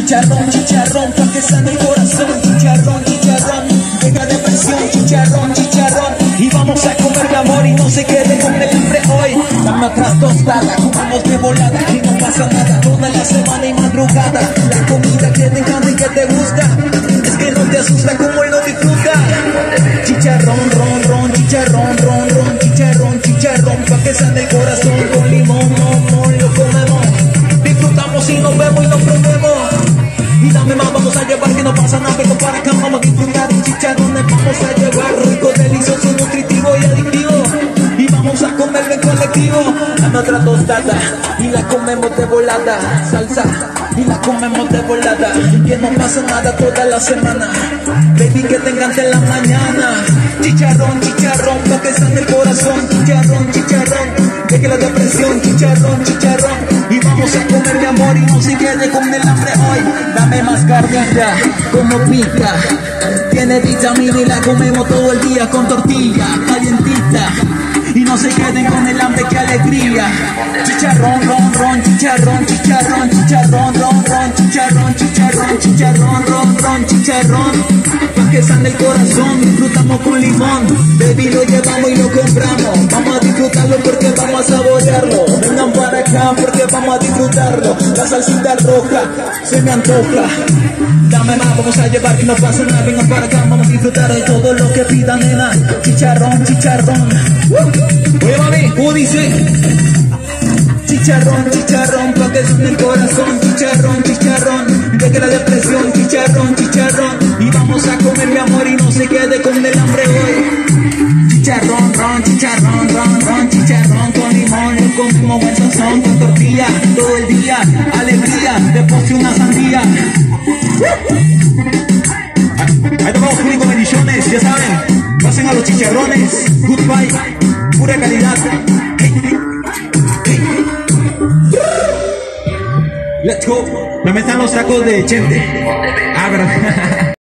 Chicharrón, chicharrón, pa' que sane el corazón. Chicharrón, chicharrón, deja depresión. Chicharrón, chicharrón, y vamos a comer mi amor y no se quede con el hambre hoy. Dame otras tostadas, comemos de volada y no pasa nada toda la semana y madrugada. La comida que te encanta y que te gusta, es que no te asusta como él lo disfruta. Chicharrón, ron, ron, chicharrón, ron, ron, chicharrón, chicharrón, pa' que sane el corazón con limón, mon, lo comemos. Disfrutamos y nos vemos y nos prendemos. Y dame más, vamos a llevar que no pasa nada, pero para acá vamos a disfrutar de chicharrones, vamos a llevar rico, delicioso, nutritivo y adictivo. Y vamos a comerlo en colectivo. Dame otra tostada y la comemos de volada. Salsa y la comemos de volada. Que no pasa nada toda la semana. Baby, que te encante en la mañana. Chicharrón, chicharrón, pa' que sane el corazón. Chicharrón, chicharrón, deje la depresión. Chicharrón, chicharrón, y vamos a comer mi amor y no se quede con el hambre hoy. Dame más carnita, como pica. Tiene vitamina y la comemos todo el día con tortilla calientita. Y no se queden con el hambre, qué alegría. Chicharrón, ron, ron, chicharrón, chicharrón, chicharrón, ron, ron, chicharrón, chicharrón, chicharrón, ron, ron, chicharrón. Pa' que sane el corazón, disfrutamos con limón. Baby, lo llevamos y lo compramos. Vamos a disfrutarlo porque vamos a saborearlo. Vengan para acá porque vamos a disfrutarlo. La salsita roja se me antoja. Dame más, vamos a llevar que no pasa nada. Vengan para acá, vamos a disfrutar de todo lo que pida, nena. Chicharrón, chicharrón. Oye, mami, ¿cómo dice? Chicharrón, chicharrón, pa' que suene el corazón. Chicharrón, chicharrón, deje la depresión. Chicharrón, chicharrón, y vamos a comer mi amor y no se quede con el hambre hoy. Chicharrón, ron, chicharrón, ron, ron, chicharrón con limón. Lo comemos buen sazón con tortilla todo el día. Alegría, de postre una sandía. Ahí tomamos únicos bendiciones, ya saben. Pasen a los chicharrones. Goodbye, pura calidad. Let's go. Me metan los sacos de Chente. Abra.